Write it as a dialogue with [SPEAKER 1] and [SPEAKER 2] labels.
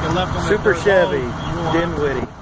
[SPEAKER 1] take a left on
[SPEAKER 2] Super
[SPEAKER 1] that
[SPEAKER 2] Chevy,
[SPEAKER 1] road,
[SPEAKER 2] Dinwiddie.